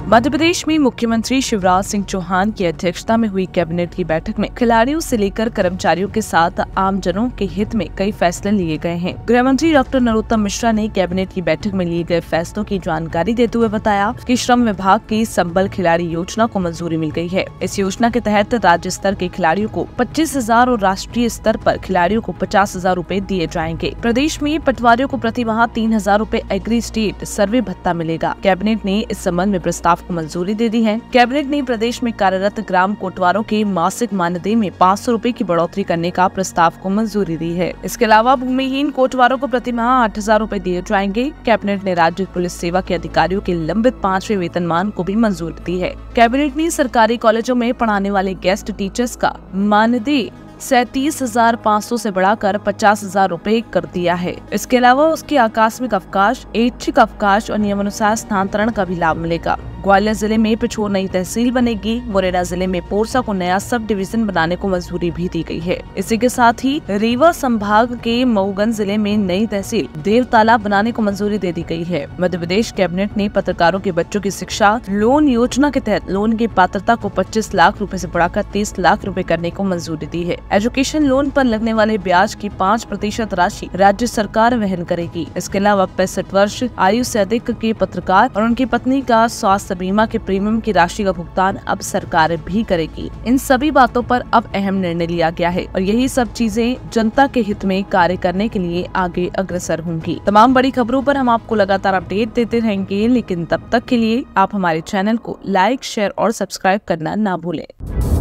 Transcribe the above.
मध्य प्रदेश में मुख्यमंत्री शिवराज सिंह चौहान की अध्यक्षता में हुई कैबिनेट की बैठक में खिलाड़ियों से लेकर कर्मचारियों के साथ आमजनों के हित में कई फैसले लिए गए हैं। गृह मंत्री डॉक्टर नरोत्तम मिश्रा ने कैबिनेट की बैठक में लिए गए फैसलों की जानकारी देते हुए बताया कि श्रम विभाग की संबल खिलाड़ी योजना को मंजूरी मिल गई है। इस योजना के तहत राज्य स्तर के खिलाड़ियों को 25,000 और राष्ट्रीय स्तर पर खिलाड़ियों को 50,000 रूपए दिए जाएंगे। प्रदेश में पटवारियों को प्रति माह 3,000 रूपए एग्री स्टेट सर्वे भत्ता मिलेगा। कैबिनेट ने इस संबंध में प्रस्ताव को मंजूरी दे दी है। कैबिनेट ने प्रदेश में कार्यरत ग्राम कोटवारों के मासिक मानदेय में 500 रूपए की बढ़ोतरी करने का प्रस्ताव को मंजूरी दी है। इसके अलावा भूमिहीन कोटवारों को प्रति माह 8,000 रूपए दिए जाएंगे। कैबिनेट ने राज्य पुलिस सेवा के अधिकारियों के लंबित 5वें वेतनमान को भी मंजूरी दी है। कैबिनेट ने सरकारी कॉलेजों में पढ़ाने वाले गेस्ट टीचर्स का मानदेय 37,500 से बढ़ाकर 50,000 रूपए कर दिया है। इसके अलावा उसके आकस्मिक अवकाश, ऐच्छिक अवकाश और नियमानुसार स्थानांतरण का भी लाभ मिलेगा। ग्वालियर जिले में पिछोर नई तहसील बनेगी। मुरैना जिले में पोरसा को नया सब डिवीजन बनाने को मंजूरी भी दी गई है। इसी के साथ ही रीवा संभाग के मऊगंज जिले में नई तहसील देवतालाब बनाने को मंजूरी दे दी गई है। मध्य प्रदेश कैबिनेट ने पत्रकारों के बच्चों की शिक्षा लोन योजना के तहत लोन की पात्रता को 25 लाख रूपए से बढ़ाकर 30 लाख रूपए करने को मंजूरी दी है। एजुकेशन लोन पर लगने वाले ब्याज की 5% राशि राज्य सरकार वहन करेगी। इसके अलावा 65 वर्ष आयु से अधिक के पत्रकार और उनकी पत्नी का स्वास्थ्य बीमा के प्रीमियम की राशि का भुगतान अब सरकार भी करेगी। इन सभी बातों पर अब अहम निर्णय लिया गया है और यही सब चीजें जनता के हित में कार्य करने के लिए आगे अग्रसर होंगी। तमाम बड़ी खबरों पर हम आपको लगातार अपडेट देते रहेंगे, लेकिन तब तक के लिए आप हमारे चैनल को लाइक, शेयर और सब्सक्राइब करना ना भूलें।